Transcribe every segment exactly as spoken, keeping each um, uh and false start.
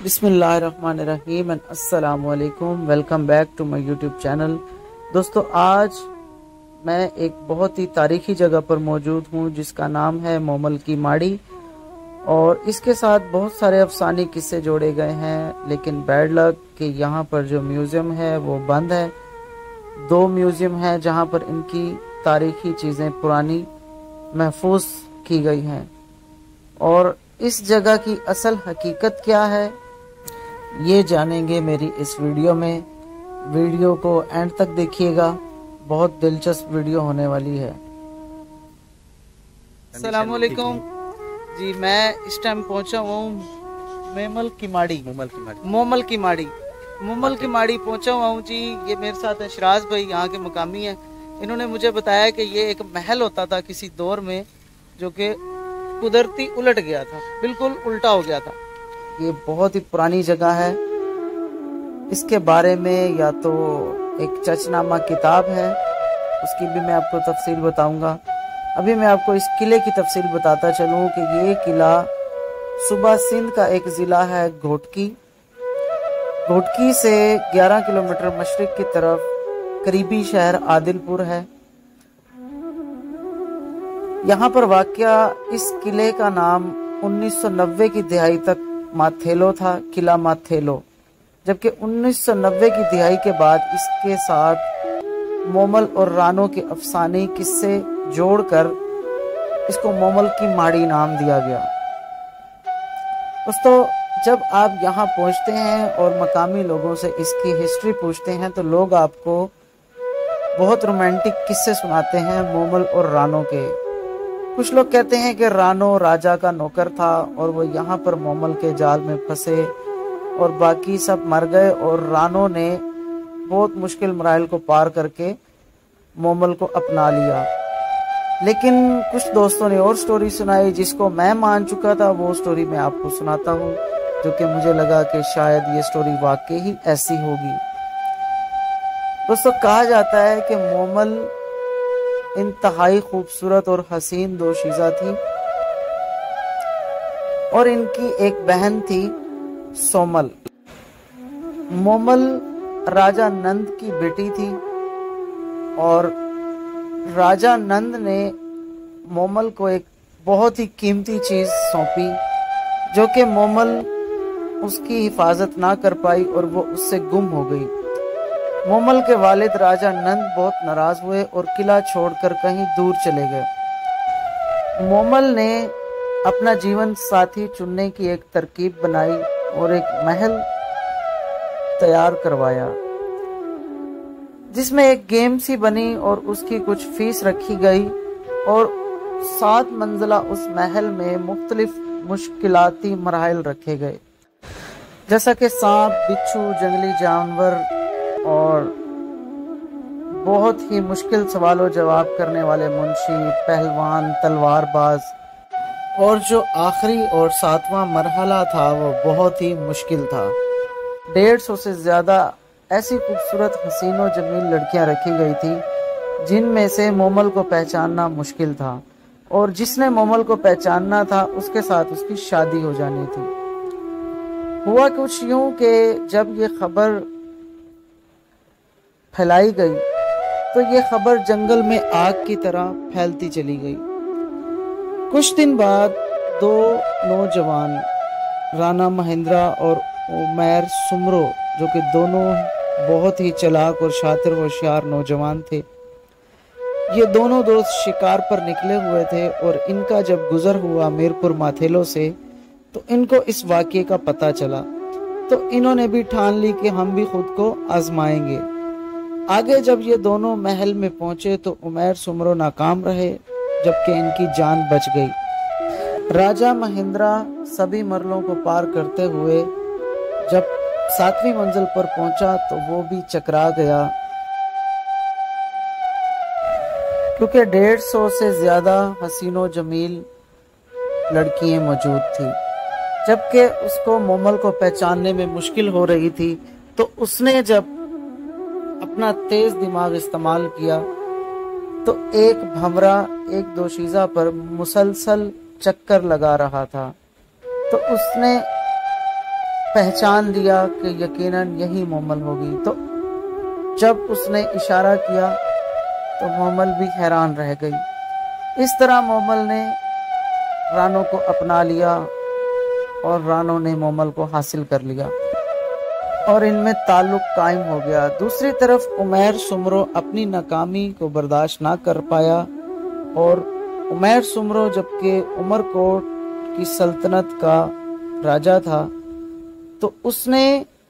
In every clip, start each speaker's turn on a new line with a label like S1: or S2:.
S1: بسم اللہ الرحمن الرحیم، السلام علیکم، welcome back to my YouTube channel. دوستو، آج میں ایک بہت ہی تاریخی جگہ پر موجود ہوں جس کا نام ہے مومل کی ماڑی، اور اس کے ساتھ بہت سارے افسانے قصے جوڑے گئے ہیں، لیکن بیڈ لک کہ یہاں پر جو میوزیم ہے وہ بند ہے۔ دو میوزیم ہیں جہاں پر ان کی تاریخی چیزیں پرانی محفوظ کی گئی ہیں، اور اس جگہ کی اصل حقیقت کیا ہے یہ جانیں گے میری اس ویڈیو میں۔ ویڈیو کو اینڈ تک دیکھیے گا، بہت دلچسپ ویڈیو ہونے والی ہے۔ السلام علیکم جی، میں اس ٹائم پہنچا ہوں مومل کی ماڑی مومل کی ماڑی مومل کی ماڑی مومل کی ماڑی پہنچا ہوا ہوں جی۔ یہ میرے ساتھ شراز بھائی، یہاں کے مقامی ہیں۔ انہوں نے مجھے بتایا کہ یہ ایک محل ہوتا تھا کسی دور میں، جو کہ قدرتی الٹ گیا تھا، بالکل الٹا ہو گیا تھا۔ یہ بہت ہی پرانی جگہ ہے۔ اس کے بارے میں یا تو ایک چچ نامہ کتاب ہے، اس کی بھی میں آپ کو تفصیل بتاؤں گا۔ ابھی میں آپ کو اس قلعے کی تفصیل بتاتا چلوں کہ یہ قلعہ صوبہ سندھ کا ایک ضلع ہے گھوٹکی۔ گھوٹکی سے گیارہ کلومیٹر مشرق کی طرف قریبی شہر عادل پور ہے۔ یہاں پر واقع اس قلعے کا نام انیس سو نوے کی دہائی تک ماتھیلو تھا، قلعہ ماتھیلو، جبکہ انیس سو نوے کی دہائی کے بعد اس کے ساتھ مومل اور رانو کے افسانے قصے جوڑ کر اس کو مومل کی ماڑی نام دیا گیا۔ دوستو، جب آپ یہاں پہنچتے ہیں اور مقامی لوگوں سے اس کی ہسٹری پوچھتے ہیں تو لوگ آپ کو بہت رومانٹک قصے سناتے ہیں مومل اور رانو کے۔ کچھ لوگ کہتے ہیں کہ رانو راجا کا نوکر تھا اور وہ یہاں پر مومل کے جال میں پھنسے اور باقی سب مر گئے، اور رانو نے بہت مشکل مراحل کو پار کر کے مومل کو اپنا لیا۔ لیکن کچھ دوستوں نے اور سٹوری سنائی جس کو میں مان چکا تھا، وہ سٹوری میں آپ کو سناتا ہوں، جو کہ مجھے لگا کہ شاید یہ سٹوری واقعی ہی ایسی ہوگی۔ دوستو، کہا جاتا ہے کہ مومل انتہائی خوبصورت اور حسین دوشیزہ تھی، اور ان کی ایک بہن تھی سومل۔ مومل راجہ نند کی بیٹی تھی، اور راجہ نند نے مومل کو ایک بہت ہی قیمتی چیز سونپی، جو کہ مومل اس کی حفاظت نہ کر پائی اور وہ اس سے گم ہو گئی۔ مومل کے والد راجہ نند بہت ناراض ہوئے اور قلعہ چھوڑ کر کہیں دور چلے گئے۔ مومل نے اپنا جیون ساتھی چننے کی ایک ترکیب بنائی اور ایک محل تیار کروایا، جس میں ایک گیم سی بنی اور اس کی کچھ فیس رکھی گئی، اور سات منزلہ اس محل میں مختلف مشکلاتی مراحل رکھے گئے، جیسا کہ سانپ، بچھو، جنگلی جانور اور بہت ہی مشکل سوال و جواب کرنے والے منشی، پہلوان، تلوار باز، اور جو آخری اور ساتواں مرحلہ تھا وہ بہت ہی مشکل تھا۔ ڈیڑھ سو سے زیادہ ایسی خوبصورت حسین و جمیل لڑکیاں رکھی گئی تھی جن میں سے مومل کو پہچاننا مشکل تھا، اور جس نے مومل کو پہچاننا تھا اس کے ساتھ اس کی شادی ہو جانی تھی۔ ہوا کچھ یوں کہ جب یہ خبر پھیلائی گئی تو یہ خبر جنگل میں آگ کی طرح پھیلتی چلی گئی۔ کچھ دن بعد دو نوجوان، رانا مہندرا اور عمیر سمرو، جو کہ دونوں بہت ہی چلاک اور شاطر و ہوشیار نوجوان تھے، یہ دونوں دوست شکار پر نکلے ہوئے تھے، اور ان کا جب گزر ہوا میرپور ماتھیلو سے تو ان کو اس واقعے کا پتہ چلا، تو انہوں نے بھی ٹھان لی کہ ہم بھی خود کو آزمائیں گے۔ آگے جب یہ دونوں محل میں پہنچے تو عمیر سمرو ناکام رہے، جبکہ ان کی جان بچ گئی۔ راجہ مہندرا سبھی مرحلوں کو پار کرتے ہوئے جب ساتویں منزل پر پہنچا تو وہ بھی چکرا گیا، کیونکہ ڈیڑھ سو سے زیادہ حسین و جمیل لڑکیاں موجود تھی۔ جبکہ اس کو مومل کو پہچاننے میں مشکل ہو رہی تھی، تو اس نے جب اپنا تیز دماغ استعمال کیا تو ایک بھمرا ایک دوشیزہ پر مسلسل چکر لگا رہا تھا، تو اس نے پہچان لیا کہ یقیناً یہی مومل ہوگی۔ تو جب اس نے اشارہ کیا تو مومل بھی حیران رہ گئی۔ اس طرح مومل نے رانو کو اپنا لیا اور رانو نے مومل کو حاصل کر لیا اور ان میں تعلق قائم ہو گیا۔ دوسری طرف عمیر سمرو اپنی ناکامی کو برداشت نہ کر پایا، اور عمیر سمرو جبکہ عمر کوٹ کی سلطنت کا راجہ تھا تو اس نے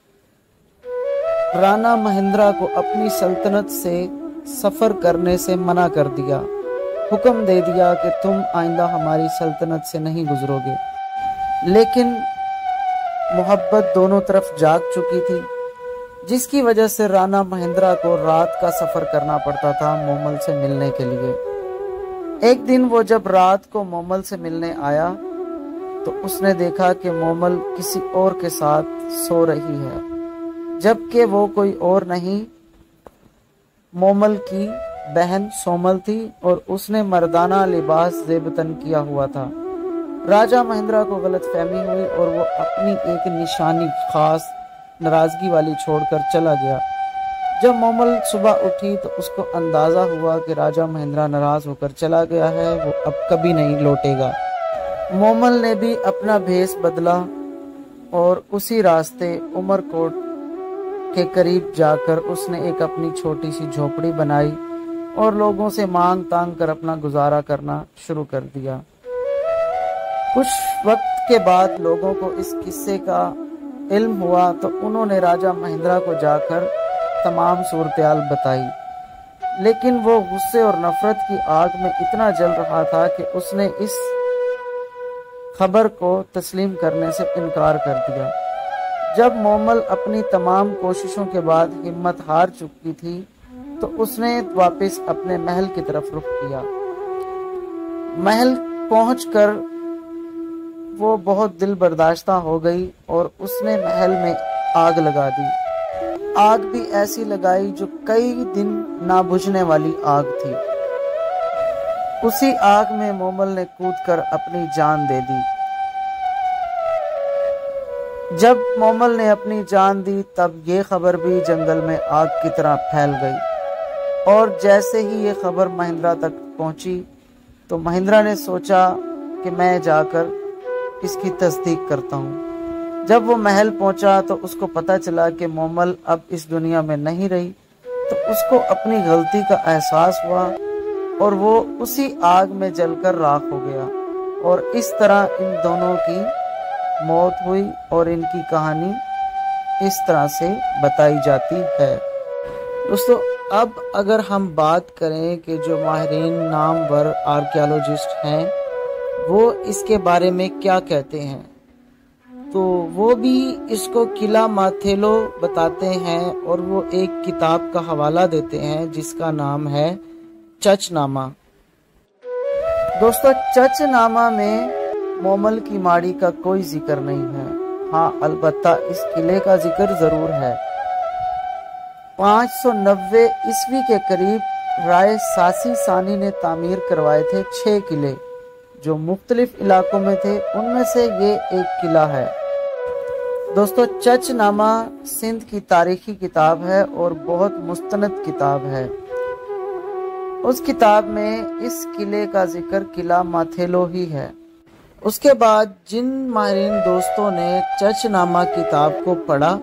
S1: رانا مہندرا کو اپنی سلطنت سے سفر کرنے سے منع کر دیا، حکم دے دیا کہ تم آئندہ ہماری سلطنت سے نہیں گزرو گے۔ لیکن محبت دونوں طرف جاگ چکی تھی، جس کی وجہ سے رانا مہندرا کو رات کا سفر کرنا پڑتا تھا مومل سے ملنے کے لیے۔ ایک دن وہ جب رات کو مومل سے ملنے آیا تو اس نے دیکھا کہ مومل کسی اور کے ساتھ سو رہی ہے، جبکہ وہ کوئی اور نہیں مومل کی بہن سومل تھی اور اس نے مردانہ لباس زیب تن کیا ہوا تھا۔ راجہ مہندرا کو غلط فہمی ہوئی اور وہ اپنی ایک نشانی خاص ناراضگی والی چھوڑ کر چلا گیا۔ جب مومل صبح اٹھی تو اس کو اندازہ ہوا کہ راجہ مہندرا ناراض ہو کر چلا گیا ہے، وہ اب کبھی نہیں لوٹے گا۔ مومل نے بھی اپنا بھیس بدلا اور اسی راستے عمر کوٹ کے قریب جا کر اس نے ایک اپنی چھوٹی سی جھوپڑی بنائی اور لوگوں سے مانگ تانگ کر اپنا گزارا کرنا شروع کر دیا۔ کچھ وقت کے بعد لوگوں کو اس قصے کا علم ہوا تو انہوں نے راجہ مہندرا کو جا کر تمام صورتحال بتائی، لیکن وہ غصے اور نفرت کی آگ میں اتنا جل رہا تھا کہ اس نے اس خبر کو تسلیم کرنے سے انکار کر دیا۔ جب مومل اپنی تمام کوششوں کے بعد ہمت ہار چکی تھی تو اس نے واپس اپنے محل کی طرف رخ کیا۔ محل پہنچ کر وہ بہت دل برداشتہ ہو گئی اور اس نے محل میں آگ لگا دی۔ آگ بھی ایسی لگائی جو کئی دن نہ بجھنے والی آگ تھی۔ اسی آگ میں مومل نے کود کر اپنی جان دے دی۔ جب مومل نے اپنی جان دی تب یہ خبر بھی جنگل میں آگ کی طرح پھیل گئی، اور جیسے ہی یہ خبر مہندرا تک پہنچی تو مہندرا نے سوچا کہ میں جا کر اس کی تصدیق کرتا ہوں۔ جب وہ محل پہنچا تو اس کو پتہ چلا کہ مومل اب اس دنیا میں نہیں رہی، تو اس کو اپنی غلطی کا احساس ہوا اور وہ اسی آگ میں جل کر راکھ ہو گیا، اور اس طرح ان دونوں کی موت ہوئی اور ان کی کہانی اس طرح سے بتائی جاتی ہے۔ دوستو اب اگر ہم بات کریں کہ جو ماہرین نامور آرکیالوجسٹ ہیں وہ اس کے بارے میں کیا کہتے ہیں، تو وہ بھی اس کو قلعہ ماتھیلو بتاتے ہیں، اور وہ ایک کتاب کا حوالہ دیتے ہیں جس کا نام ہے چچ نامہ۔ دوستو چچ نامہ میں مومل کی ماڑی کا کوئی ذکر نہیں ہے، ہاں البتہ اس قلعے کا ذکر ضرور ہے۔ پانچ سو نوے عیسوی کے قریب رائے ساسی ثانی نے تعمیر کروائے تھے چھ قلعے جو مختلف علاقوں میں تھے، ان میں سے یہ ایک قلعہ ہے۔ دوستو چچ نامہ سندھ کی تاریخی کتاب ہے اور بہت مستند کتاب ہے۔ اس کتاب میں اس قلعے کا ذکر قلعہ ماتھیلو ہی ہے۔ اس کے بعد جن ماہرین دوستوں نے چچ نامہ کتاب کو پڑھا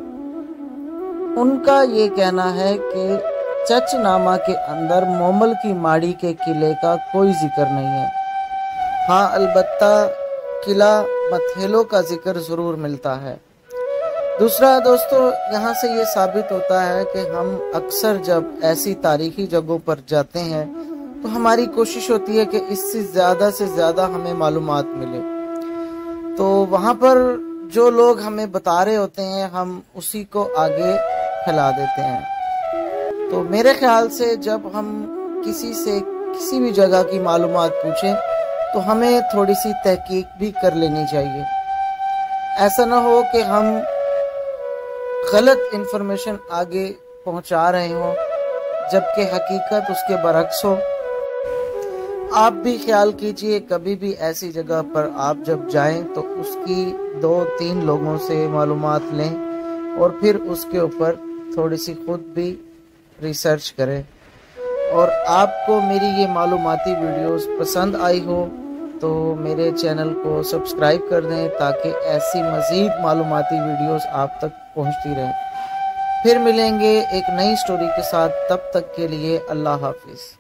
S1: ان کا یہ کہنا ہے کہ چچ نامہ کے اندر مومل کی ماڑی کے قلعے کا کوئی ذکر نہیں ہے، ہاں البتہ قلعہ ماتھیلو کا ذکر ضرور ملتا ہے۔ دوسرا دوستو یہاں سے یہ ثابت ہوتا ہے کہ ہم اکثر جب ایسی تاریخی جگہوں پر جاتے ہیں تو ہماری کوشش ہوتی ہے کہ اس سے زیادہ سے زیادہ ہمیں معلومات ملے، تو وہاں پر جو لوگ ہمیں بتا رہے ہوتے ہیں ہم اسی کو آگے پھیلا دیتے ہیں۔ تو میرے خیال سے جب ہم کسی سے کسی بھی جگہ کی معلومات پوچھیں تو ہمیں تھوڑی سی تحقیق بھی کر لینی چاہیے، ایسا نہ ہو کہ ہم غلط انفارمیشن آگے پہنچا رہے ہوں جبکہ حقیقت اس کے برعکس ہو۔ آپ بھی خیال کیجئے کبھی بھی ایسی جگہ پر آپ جب جائیں تو اس کی دو تین لوگوں سے معلومات لیں اور پھر اس کے اوپر تھوڑی سی خود بھی ریسرچ کریں۔ اور آپ کو میری یہ معلوماتی ویڈیوز پسند آئی ہو تو میرے چینل کو سبسکرائب کر دیں تاکہ ایسی مزید معلوماتی ویڈیوز آپ تک پہنچتی رہیں۔ پھر ملیں گے ایک نئی سٹوری کے ساتھ، تب تک کے لیے اللہ حافظ۔